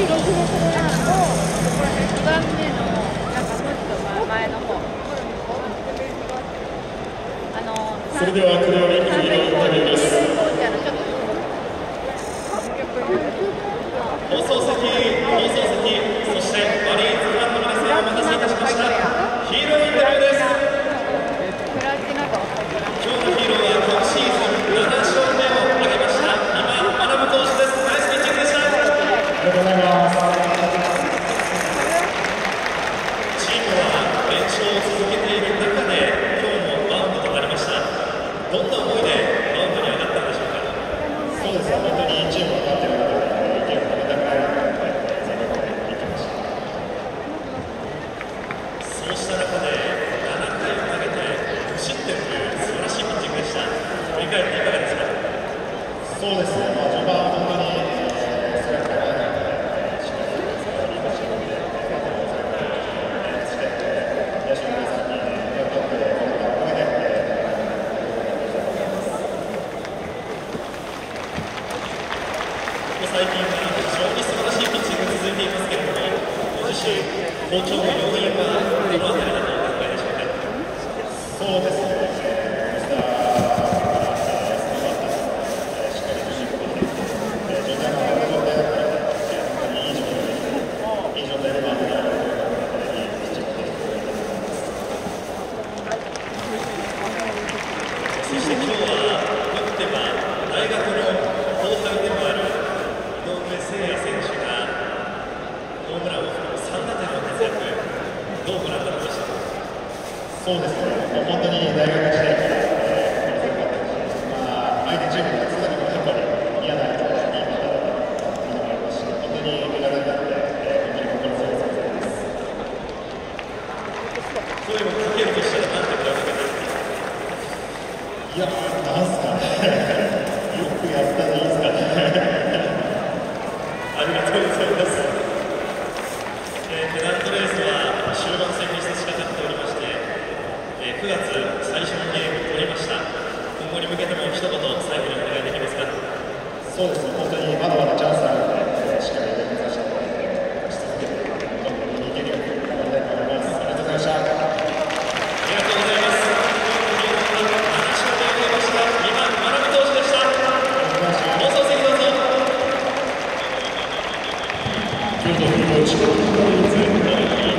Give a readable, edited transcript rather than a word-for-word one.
番目のなんかもっと前の方。 それではこれよりインタビューです。放送席、そしてマリーンズファンの皆さん、お待たせいたしました。ヒーローインタビューです。今日のヒーローは今シーズン7勝目を挙げました今学投手です。ナイスピッチングでした。ありがとうございます。チームは連勝を続けている中で今日もマウンドとなりました。どんな思いでマウンドに上がったんでしょうか。そうですね、本当にチームが勝っている中でゲームを負けたくないので全力でいきました。そうした中で7回を投げて無失点という素晴らしいピッチングでした。振り返っていかがですか。そうですね、序盤は本当にストライクがない中でしっかりリードしていってそして野手の皆さんに喜んでもらったおかげで最近は非常に素晴らしいピッチングが続いていますけれども、ご自身、好調の要因はどのあたりだとお考えでしょうか。そうですね、ミスター安野バッターしっかりと準備できて、状態が上がった状態だったら、本当にいい状態で回っていいピッチングができていると思います。そして今日は、打っては大学の後輩でもある井上誠也選手がホームランを含む3打点の活躍、どうご覧になりましたか。そうですね、本当に大学時代から強かったですし、相手チームがつかみもやっぱり嫌な人がいいバッターだったのもありますし、本当に身軽になって、本当に心強い存在です。声をかけるとしたら何て声をかけたいですか。いや、なんすかね、よくやったでいいですかね。ありがとうございます。ペナントレースは終盤戦に差し掛かっておりまして、9月最初のゲームを取りました。今後に向けても一言最後にお願いできますか。そうですね、本当にまだまだチャンスあるので、しっかり目指してし続けて、どんどんいけるように頑張りたいと思います。ありがとうございました。ありがとうございます。7勝で挙げました2番学投手でした。放送席どうぞ。京都フィールド地区の人